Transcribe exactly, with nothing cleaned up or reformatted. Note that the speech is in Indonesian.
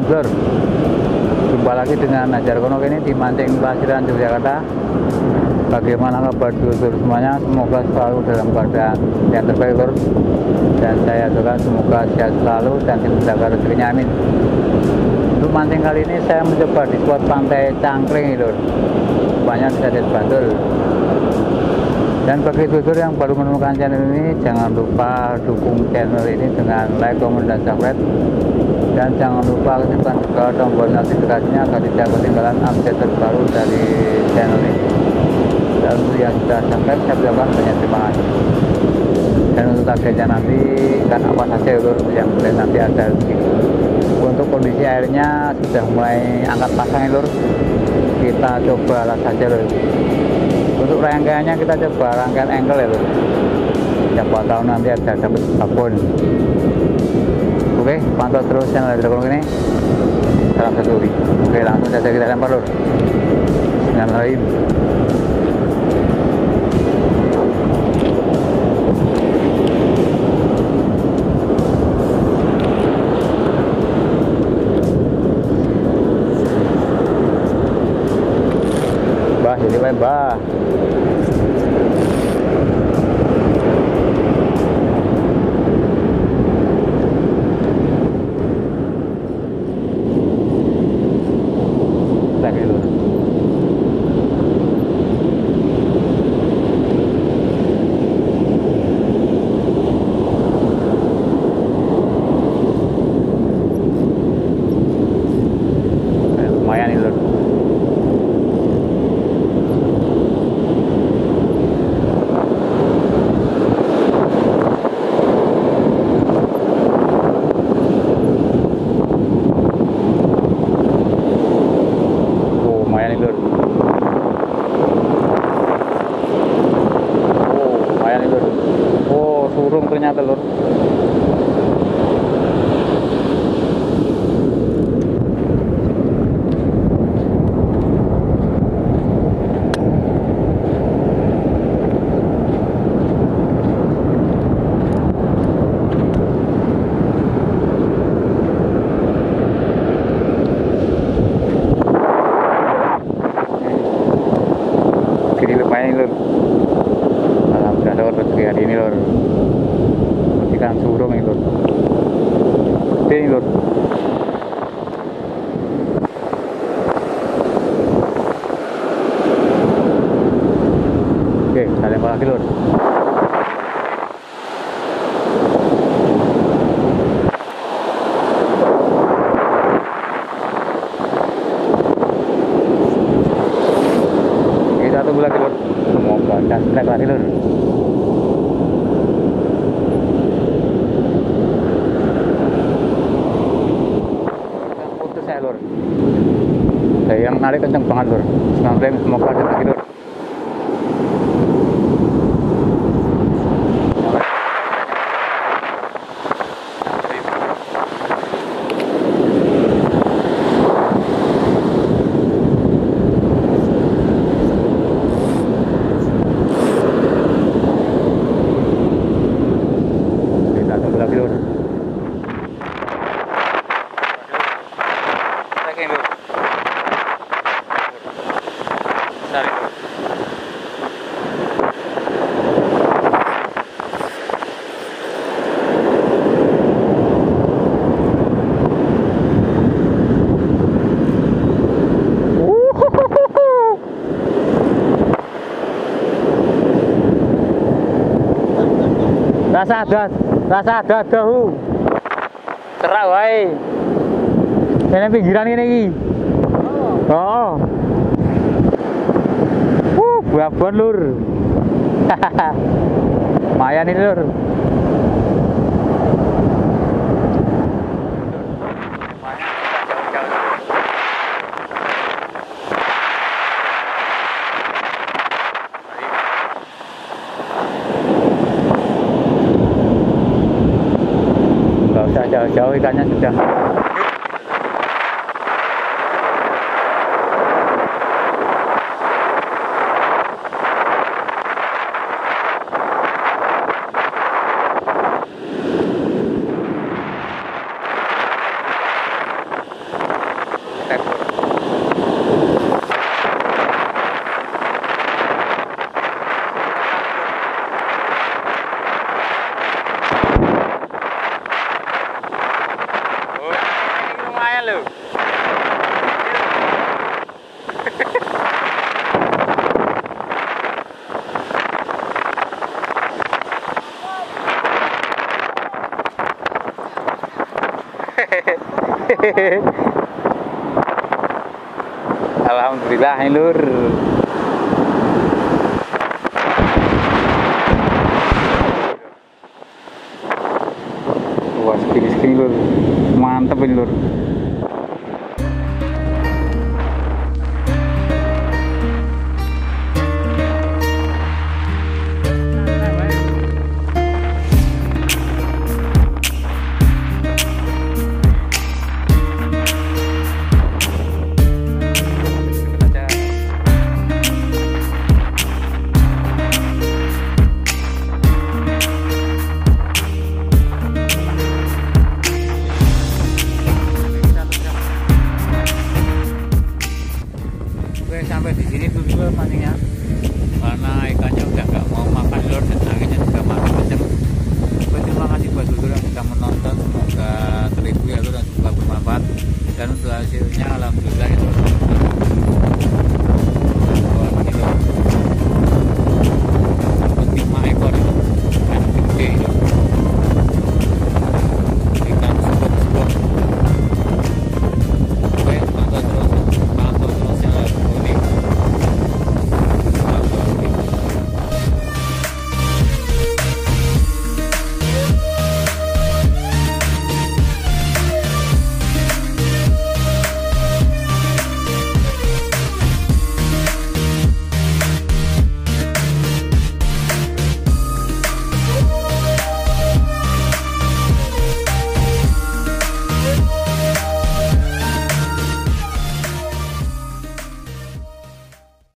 Lur, jumpa lagi dengan Najar Konok ini di Mancing Plasiran, Yogyakarta. Bagaimana kabar dulur semuanya? Semoga selalu dalam keadaan yang terbaik, Lur. Dan saya juga semoga sehat selalu dan dijaga rezekinya, amin. Untuk mancing kali ini saya mencoba di spot pantai Cangkring, Lur. Banyak bisa dibantu. Dan bagi dulur yang baru menemukan channel ini, jangan lupa dukung channel ini dengan like, comment, dan subscribe. Dan jangan lupa aktifkan juga tombol notifikasinya agar tidak ketinggalan update terbaru dari channel ini. Dan untuk yang sudah subscribe, saya ucapkan banyak terima kasih. Dan untuk targetnya nanti kan apa saja, Lur, yang boleh nanti ada di. Untuk kondisi airnya sudah mulai angkat pasang, Lur. Kita coba alat saja, Lur. Untuk rangkaiannya kita coba rangkaian ankle, ya, Lur. Siapa tahu nanti ada dapat babon. Oke, pantau terus channel Najar Konok ini. Salam satu. Oke, langsung saja kita lempar, Lur. Bismillahirrahmanirrahim. Bah, jadi baik, bah. Lagi, Lur. Lumayan nih, Lur. Surung ternyata, Lur. Kiri lumayan, Lur. Alhamdulillah, Lur, rezeki hari ini, Lur. Ikan surung itu, ini, Lur. Oke, kita lempar lagi, Lur. Kita tunggu lagi, Lur. Semoga ada strike lagi, Lur. Lur, saya yang narik kenceng banget, Lur. Semoga ada lagi, Lur. Kita tunggu lagi, Lur. Dari rasa ada, rasa ada dahu cerak wae. Ini pinggiran ini iki. Oh. Uh, babon, Lur. Lumayan ini, Lur. Nggak usah jauh-jauh, ikannya sudah. Alhamdulillah nih lur. Wah segini-segini lur, mantep ini lur.